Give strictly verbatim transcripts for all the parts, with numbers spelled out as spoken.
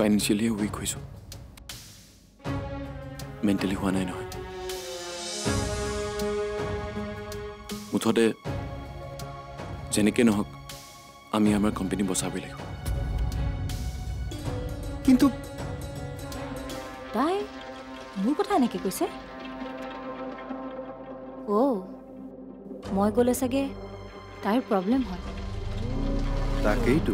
financially week হৈছোঁ mentally হোৱা নাই নহয় মুঠতে যেনেকৈ নহওক আমি আমাৰ কোম্পানী বচাবই লাগিব কিন্তু তাই মোৰ কথা এনেকৈ কৈছে অ' মই গ'লে চাগে তাইৰ প্ৰব্লেম হয় তাকেইতো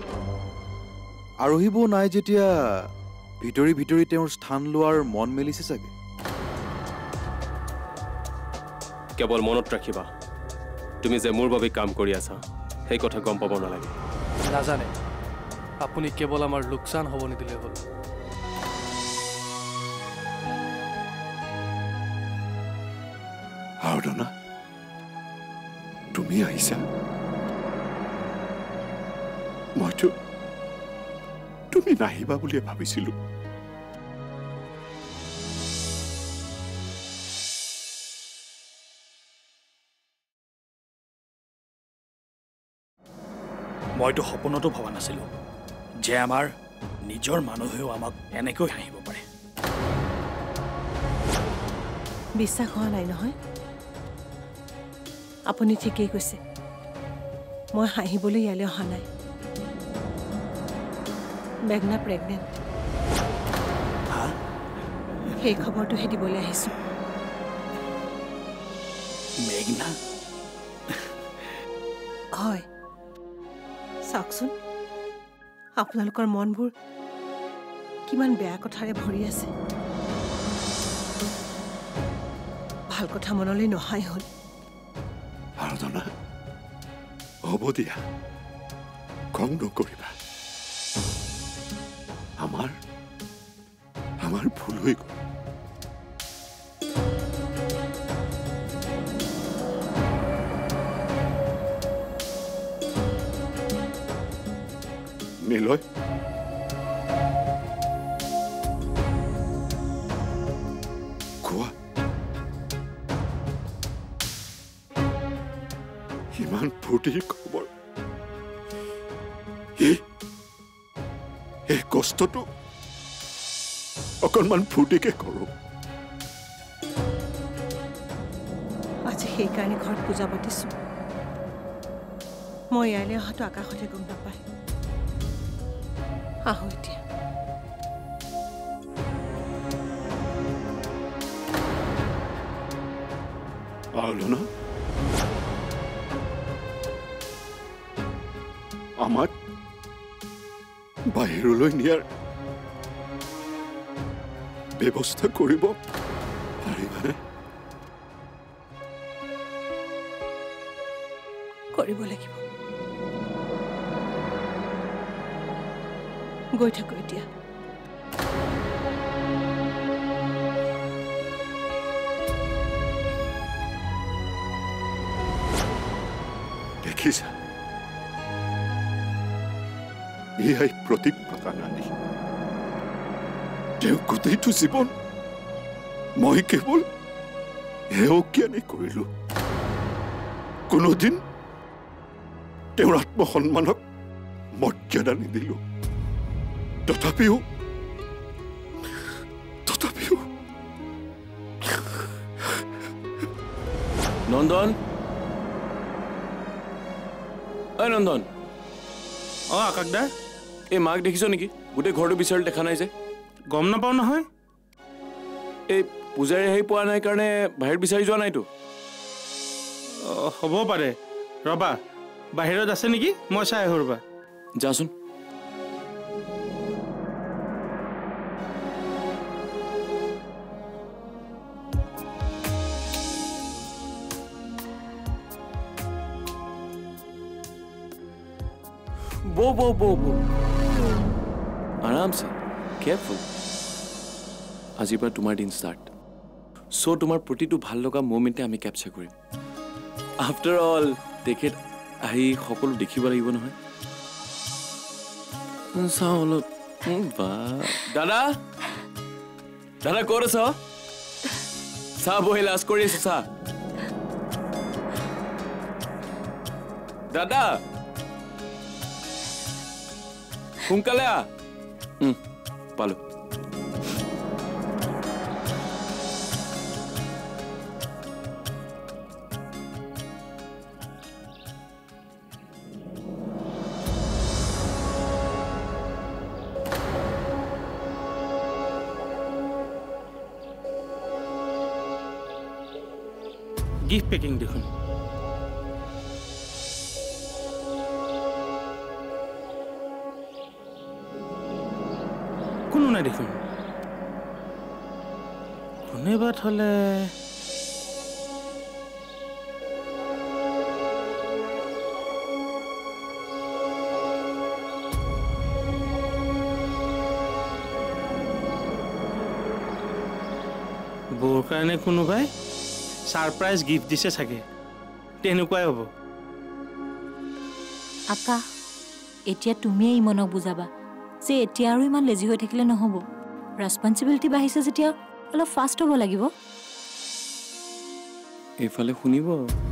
আৰোহী বৌ নাই যেতিয়া ভিতৰি ভিতৰি তেওঁৰ স্থান লোৱাৰ মন মেলিছে চাগে কেৱল মনত ৰাখিবা তুমি যে মোৰ বাবে কাম কৰি আছা সেই কথা গম পাব নালাগে নাজানে আপুনি কেৱল আমাৰ লোকচান হ'ব নিদিলে হ'ল আৰাধনা তুমি আহিছা মইতো তুমি নাহিবা বুলিয়ে ভাবিছিলো মইতো সপোনতো ভবা নাছিলো যে আমাৰ নিজৰ মানুহেও আমাক এনেকৈ হাঁহিব পাৰে বিশ্বাস হোৱা নাই নহয় আপুনি ঠিকেই কৈছে মই হাঁহিবলৈ ইয়ালৈ অহা নাই মেঘনা প্ৰেগনেণ্ট সেই খবৰটোহে দিবলৈ আহিছোঁ মেঘনা হয় চাওকচোন আপোনালোকৰ মনবোৰ কিমান বেয়া কথাৰে ভৰি আছে ভাল কথা মনলৈ নহাই হ'ল আৰাধনা হ'ব দিয়া খং নকৰিবা আমাৰ আমাৰ ভুল হৈ গ'ল নিলয় কোৱা ইমান ফূৰ্তিৰ খবৰ এই কষ্টটো অকণমান ফূৰ্তিকে কৰোঁ আজি সেইকাৰণে ঘৰত পূজা পাতিছোঁ মই ইয়ালৈ অহাটো আকাশতে গম নাপায় আহোঁ এতিয়া আৰাধনা আমাক বাহিৰলৈ নিয়াৰ ব্যৱস্থা কৰিব পাৰিবানে কৰিব লাগিব গৈ থাকোঁ এতিয়া দেখিছা এয়াই প্ৰতিজ্ঞতা নানি তেওঁ গোটেইটো জীৱন মই কেৱল হেয়জ্ঞানী কৰিলো কোনোদিন তেওঁৰ আত্মসন্মানক মৰ্যাদা নিদিলো তথাপিও তথাপিও নন্দন ঐ নন্দন অ আকাশ দা এই মাক দেখিছ নেকি গোটেই ঘৰটো বিচাৰি দেখা নাই যে গম নাপাওঁ নহয় এই পূজাৰী আহি পোৱা নাই কাৰণে বাহিৰত বিচাৰি যোৱা নাইতো হ'ব পাৰে ৰবা বাহিৰত আছে নেকি মই চাই আহোঁ ৰবা যাচোন বো বো বো বো আৰাম সে কেয়াৰফুল আজিৰ পৰা তোমাৰ দিন ষ্টাৰ্ট চ' তোমাৰ প্ৰতিটো ভাল লগা মোমেণ্টে আমি কেপচাৰ কৰিম আফটাৰ অল তেখেত আহি সকলো দেখিব লাগিব নহয় চাওঁ অলপ বা দাদা দাদা ক'ত আছ চাহ বহি লাজ কৰি আছো চাহ দাদা সোনকালে আহ পালো গিফ্ট পেকিং দেখোন কোনো নাই দেখোন কোনে বা থলে বৌৰ কাৰণে কোনোবাই সারপ্রাইজ গিফট দিছে চাগে তেনেকুৱাই হ'ব আকা এতিয়া তুমিয়ে ইমনক বুজাবা যে এতিয়া আৰু ইমান লেজি হৈ থাকিলে নহ'ব ৰেছপন্সিবিলিটি বাঢ়িছে যেতিয়া অলপ ফাষ্ট হ'ব লাগিব এইফালে শুনিব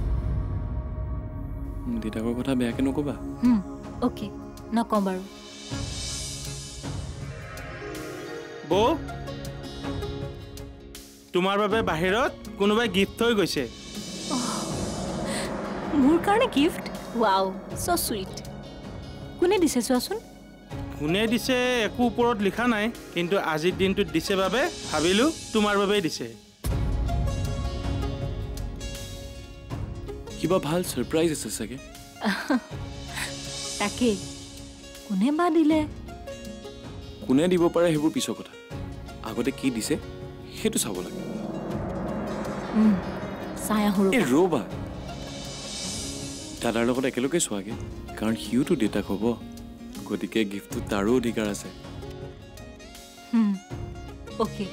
দেউতাকৰ কথা বেয়াকে নকবা হুম অ'কে নকওঁ বাৰু বৌ তোমাৰ বাবে বাহিৰত কোনোবাই গিফ্ট থৈ গৈছে মোৰ কাৰণে গিফ্ট ৱাও সো সুইট কোনে দিছে চোৱাচোন কোনে দিছে একো ওপৰত লিখা নাই কিন্তু আজিৰ দিনটোত দিছে বাবে ভাবিলো তোমাৰ বাবেই দিছে কিবা ভাল সাৰপ্ৰাইজ আছে চাগে তাকে কোনে বা দিলে কোনে দিব পাৰে সেইবোৰ পিছৰ কথা আগতে কি দিছে সেইটো চাব লাগে চাই আহোঁ এই ৰ'বা দাদাৰ লগত একেলগে চোৱাগে কাৰণ সিওতো দেউতাক হ'ব গতিকে গিফ্টটো তাৰো অধিকাৰ আছে অ'কে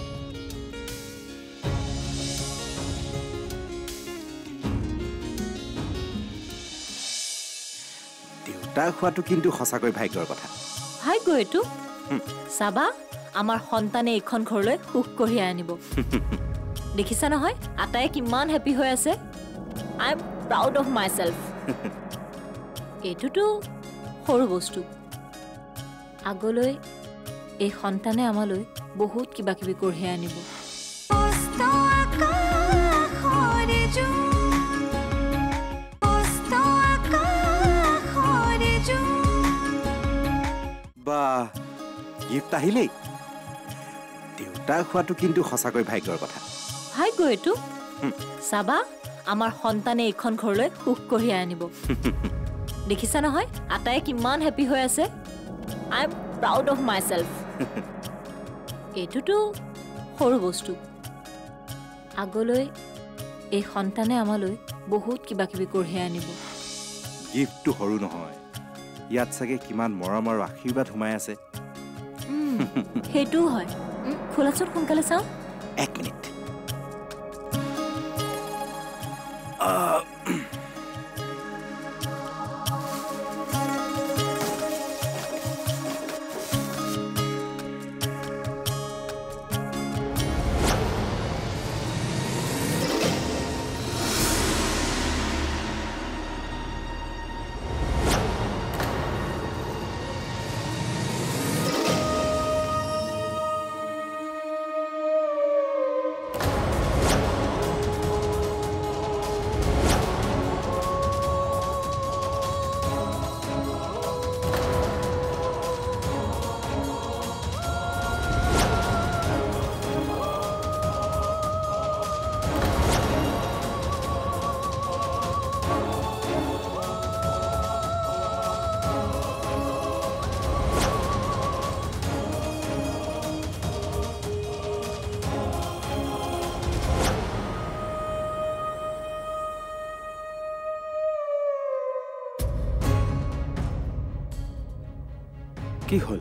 দেউতা খোৱাটো কিন্তু সঁচাকৈ ভাগ্যৰ কথা ভাগ্য এইটো চাবা আমাৰ সন্তানে এইখন ঘৰলৈ সুখ কঢ়িয়াই আনিব দেখিছা নহয় আটাই কিমান হেপী হৈ আছে I am proud of myself এইটোতো সৰু বস্তু আগলৈ এই সন্তানে আমালৈ বহুত কিবা কিবি কঢ়িয়াই আনিব বা গিফ্ট আহিলেই দেউতা খোৱাটো কিন্তু সঁচাকৈ ভাগ্যৰ কথা ভাগ্য এইটো চাবা আমাৰ সন্তানে এইখন ঘৰলৈ সুখ কঢ়িয়াই আনিব দেখিছা নহয় আটাই কিমান হেপী হৈ আছে I am proud of myself এইটোতো সৰু বস্তু আগলৈ এই সন্তানে আমালৈ বহুত কিবা কিবি কঢ়িয়াই আনিব গিফ্টটো সৰু নহয় ইয়াত চাগে কিমান মৰম আৰু আশীৰ্বাদ সোমাই আছে সেইটোও হয় খোলাচোন সোনকালে চাওঁ এক মিনিট কি হ'ল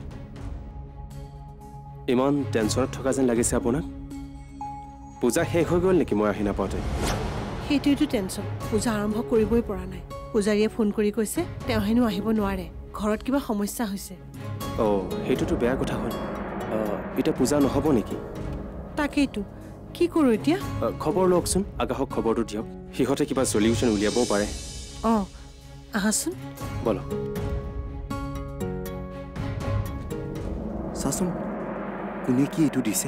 ইমান টেনশ্যনত থকা যেন লাগিছে আপোনাক পূজা শেষ হৈ গ'ল নেকি মই আহি নাপাওঁতে সেইটোৱেতো টেনশ্যন পূজা আৰম্ভ কৰিবই পৰা নাই পূজাৰীয়ে ফোন কৰি কৈছে তেওঁ হেনো আহিব নোৱাৰে ঘৰত কিবা সমস্যা হৈছে অঁ সেইটোতো বেয়া কথা হ'ল এতিয়া পূজা নহ'ব নেকি তাকেইতো কি কৰোঁ এতিয়া খবৰ লওকচোন আকাশক খবৰটো দিয়ক সিহঁতে কিবা চলিউশ্যন উলিয়াবও পাৰে অঁ আহাচোন বলক চাচোন কোনে কি এইটো দিছে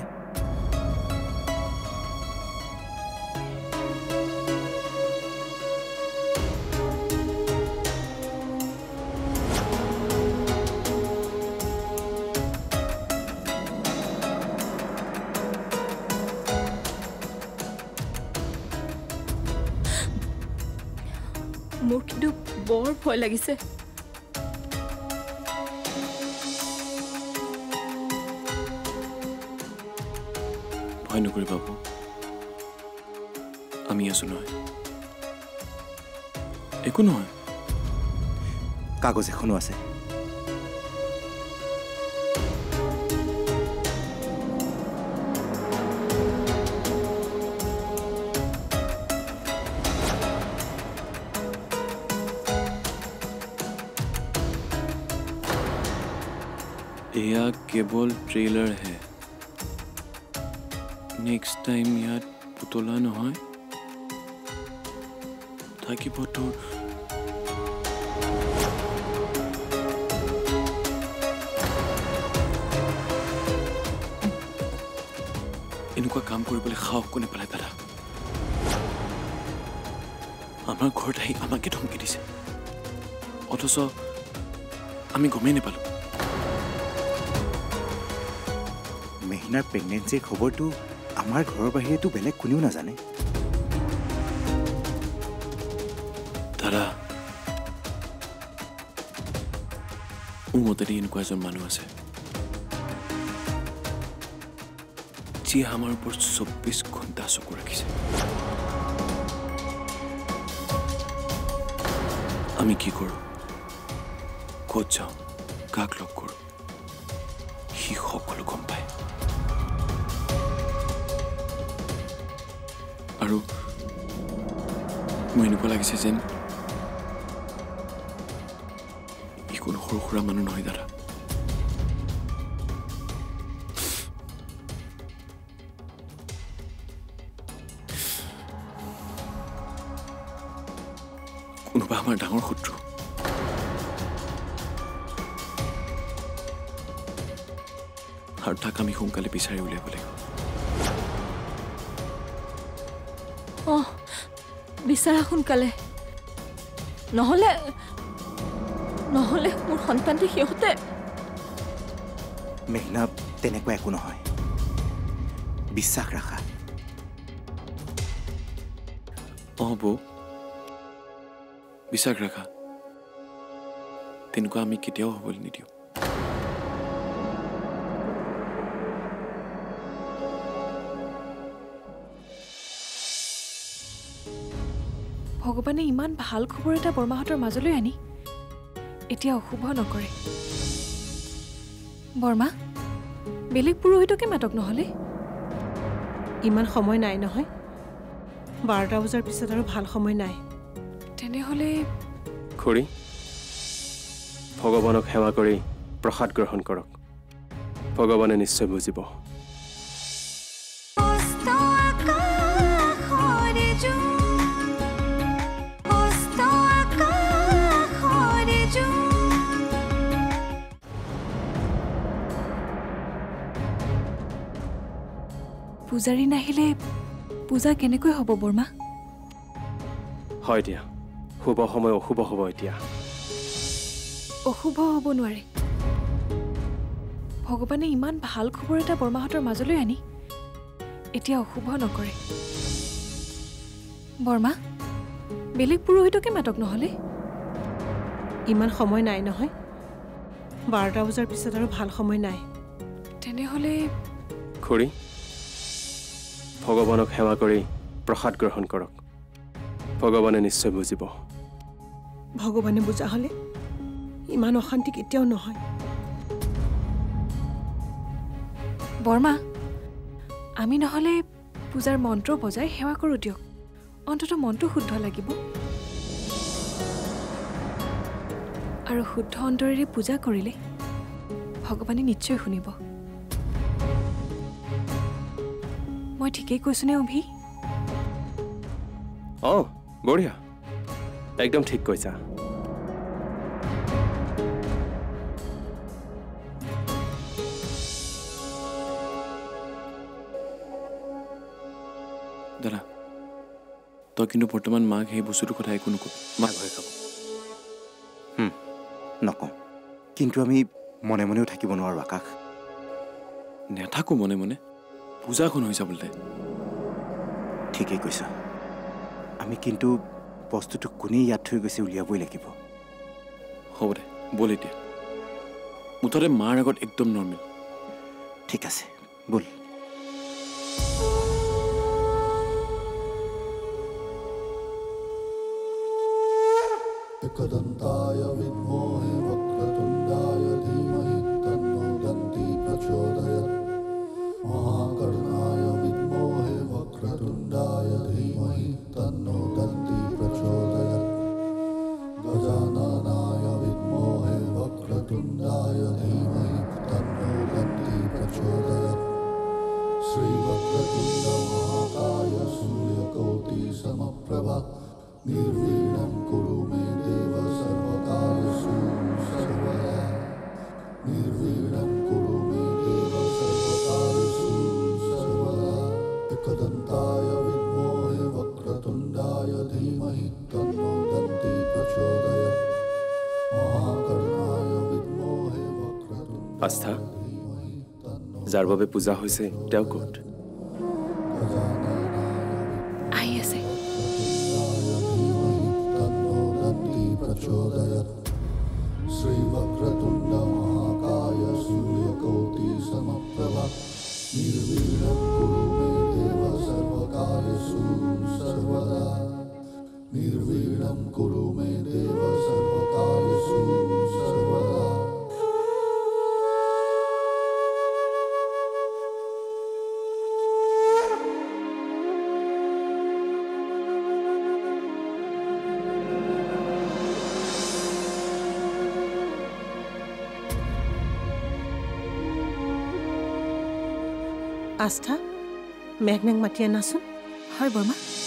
মোৰ কিন্তু বৰ ভয় লাগিছে ভয় নকৰি বাবু আমি আছো নহয় একো নহয় কাগজ এখনো আছে এয়া কেৱল ট্ৰেইলাৰ হে নেক্সট টাইম ইয়াত পুতলা নহয় থাকিব তোৰ এনেকুৱা কাম কৰিবলৈ সাহস কোনে পালে দাদা আমাৰ ঘৰত আহি আমাকে ধমকি দিছে অথচ আমি গমেই নাপালো মেহিনাৰ প্ৰেগনেঞ্চিৰ খবৰটো আমাৰ ঘৰৰ বাহিৰেতো বেলেগ কোনেও নাজানে দাদা মোৰ মতেদি এনেকুৱা এজন মানুহ আছে যিয়ে আমাৰ ওপৰত চৌব্বিছ ঘণ্টা চকু ৰাখিছে আমি কি কৰোঁ ক'ত যাওঁ কাক লগ কৰোঁ সি সকলো গম পায় আৰু মোৰ এনেকুৱা লাগিছে যেন ই কোনো সৰু সুৰা মানুহ নহয় দাদা কোনোবা আমাৰ ডাঙৰ শত্ৰু আৰু তাক আমি সোনকালে বিচাৰি উলিয়াব লাগিব অঁ বিচাৰা সোনকালে নহ'লে নহ'লে মোৰ সন্তানটো সিহঁতে মেঘনা তেনেকুৱা একো নহয় বিশ্বাস ৰাখা অঁ বৌ বিশ্বাস ৰাখা তেনেকুৱা আমি কেতিয়াও হ'বলৈ নিদিওঁ ভগৱানে ইমান ভাল খবৰ এটা বৰমাহঁতৰ মাজলৈ আনি এতিয়া অশুভ নকৰে বৰমা বেলেগ পুৰোহিতকে মাতক নহ'লে ইমান সময় নাই নহয় বাৰটা বজাৰ পিছত আৰু ভাল সময় নাই তেনেহ'লে খুৰী ভগৱানক সেৱা কৰি প্ৰসাদ গ্ৰহণ কৰক ভগৱানে নিশ্চয় বুজিব পূজাৰী নাহিলে পূজা কেনেকৈ হ'ব বৰমা হয় দিয়া শুভ সময় অশুভ হ'ব এতিয়া অশুভ হ'ব নোৱাৰে ভগৱানে ইমান ভাল খবৰ এটা বৰমাহঁতৰ মাজলৈ আনি এতিয়া অশুভ নকৰে বৰমা বেলেগ পুৰোহিতকে মাতক নহ'লে ইমান সময় নাই নহয় বাৰটা বজাৰ পিছত আৰু ভাল সময় নাই তেনেহ'লে খুৰী ভগৱানক সেৱা কৰি প্ৰসাদ গ্ৰহণ কৰক ভগৱানে নিশ্চয় বুজিব ভগৱানে বুজা হ'লে ইমান অশান্তি কেতিয়াও নহয় বৰমা আমি নহ'লে পূজাৰ মন্ত্ৰ বজাই সেৱা কৰোঁ দিয়ক অন্ততঃ মনটো শুদ্ধ লাগিব আৰু শুদ্ধ অন্তৰেৰে পূজা কৰিলে ভগৱানে নিশ্চয় শুনিব মই ঠিকেই কৈছোনে অভি অঁ বঢ়িয়া একদম ঠিক কৈছা দাদা তই কিন্তু বৰ্তমান মাক সেই বস্তুটোৰ কথা একো নকওঁ মাক ভয় খাব নকওঁ কিন্তু আমি মনে মনেও থাকিব নোৱাৰোঁ আকাশ নেথাকো মনে মনে পূজাখন হৈ যাবলৈ ঠিকেই কৈছ আমি কিন্তু বস্তুটো কোনে ইয়াত থৈ গৈছে উলিয়াবই লাগিব হ'ব দে বল এতিয়া মুঠতে মাৰ আগত একদম নৰ্মেল ঠিক আছে বল एकदन्ताय विद्महे वक्रतुण्डाय धीमहि तन्नो दन्ती प्रचोदयात् महाकर्णाय विद्महे वक्रतुण्डाय धीमहि तन्नो दन्ती प्रचोदयात् गजाननाय विद्महे वक्रतुण्डाय धीमहि तन्नो दन्ती प्रचोदयात् श्रीवक्रतुण्ड महाकाय सूर्यकोटि समप्रभा निर्वीणं कुरु मे देव सर्वकार्येषु सर्वदा निर्वीणं कुरु मे देव सर्वकार्येषु सर्वदा एकदन्ताय विद्महे वक्रतुण्डाय धीमहि तन्नो दन्ती प्रचोदयात् महाकर्णाय विद्महे वक्रतुण्डाय আস্থা যাৰ বাবে পূজা হৈছে তেওঁ ক'ত আহি আছে प्रचोदयात् श्रीवक्रतुण्ड महाकाय सूर्यकोटि समप्रभा निर्वीणं कुरु मे देव सर्वकार्येषु सर्वदा निर्वीणं कुरु मे देव सर्वकार्येषु सर्वदा আস্থা মেঘনাক মাতি আনাচোন হয় বৰ্মা